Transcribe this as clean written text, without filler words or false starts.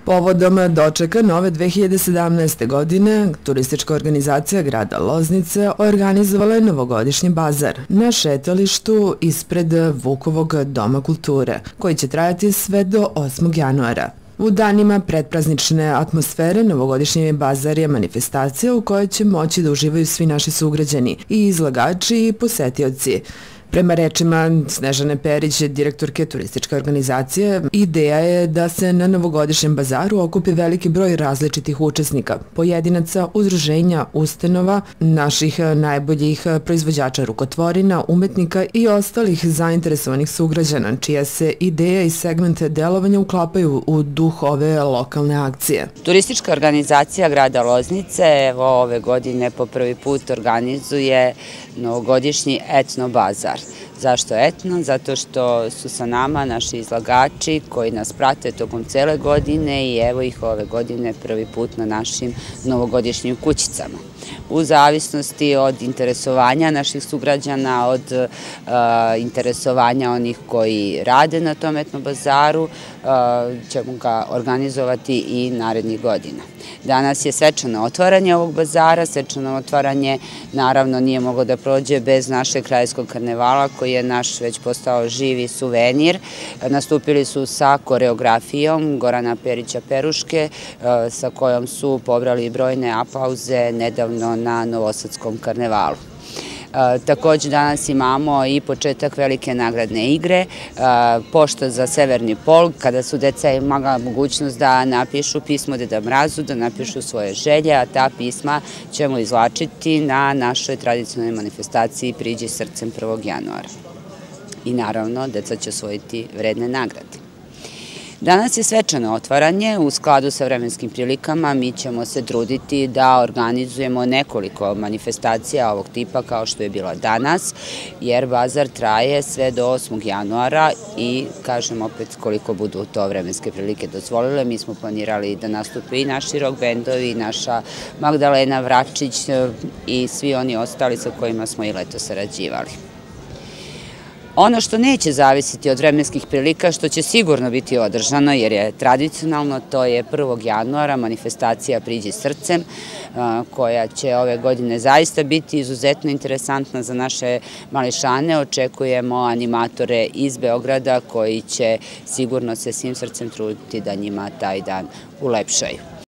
Povodom dočeka nove 2017. godine, turistička organizacija grada Loznice organizovala je novogodišnji bazar na šetalištu ispred Vukovog doma kulture, koji će trajati sve do 8. januara. U danima predpraznične atmosfere, novogodišnji bazar je manifestacija u kojoj će moći da uživaju svi naši sugrađani, i izlagači i posetioci. Prema rečima Snežane Perić, direktorke turističke organizacije, ideja je da se na novogodišnjem bazaru okupi veliki broj različitih učesnika, pojedinaca, udruženja, ustanova, naših najboljih proizvođača rukotvorina, umetnika i ostalih zainteresovanih sugrađana, čija se ideja i segment delovanja uklapaju u duh ove lokalne akcije. Turistička organizacija grada Loznice ove godine po prvi put organizuje novogodišnji etno bazar. Zašto etno? Zato što su sa nama naši izlagači koji nas prate tokom cele godine i evo ih ove godine prvi put na našim novogodišnjim kućicama. U zavisnosti od interesovanja naših sugrađana, od interesovanja onih koji rade na tom etno bazaru, ćemo ga organizovati i narednih godina. Danas je svečano otvaranje ovog bazara. Svečano otvaranje naravno nije moglo da prođe bez našeg krajskog karnevala, koji je naš već postao živi suvenir. Nastupili su sa koreografijom Gorana Perića Peruške, sa kojom su pobrali brojne aplauze nedavno na Novosadskom karnevalu. Takođe danas imamo i početak velike nagradne igre, pošta za Severni pol, kada su deca imala mogućnost da napišu pismo Deda Mrazu, da napišu svoje želje, a ta pisma ćemo izvlačiti na našoj tradicionalnoj manifestaciji Priđi srcem 1. januara. I naravno, deca će osvojiti vredne nagrade. Danas je svečano otvaranje. U skladu sa vremenskim prilikama mi ćemo se truditi da organizujemo nekoliko manifestacija ovog tipa kao što je bila danas, jer bazar traje sve do 8. januara i kažem opet koliko budu to vremenske prilike dozvolile. Mi smo planirali da nastupe i naši rock bendovi, i naša Magdalena Vračić i svi oni ostali sa kojima smo i leto sarađivali. Ono što neće zavisiti od vremenskih prilika, što će sigurno biti održano, jer je tradicionalno, to je 1. januara manifestacija Priđi srcem, koja će ove godine zaista biti izuzetno interesantna za naše mališane. Očekujemo animatore iz Beograda koji će sigurno se svim srcem truditi da njima taj dan ulepšaju.